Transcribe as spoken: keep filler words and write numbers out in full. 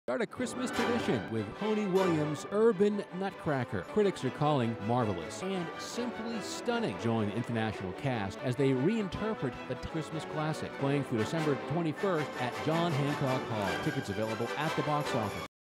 Start a Christmas tradition with Honey Williams' Urban Nutcracker. Critics are calling marvelous and simply stunning. Join the international cast as they reinterpret the Christmas classic, playing through December twenty-first at John Hancock Hall. Tickets available at the box office.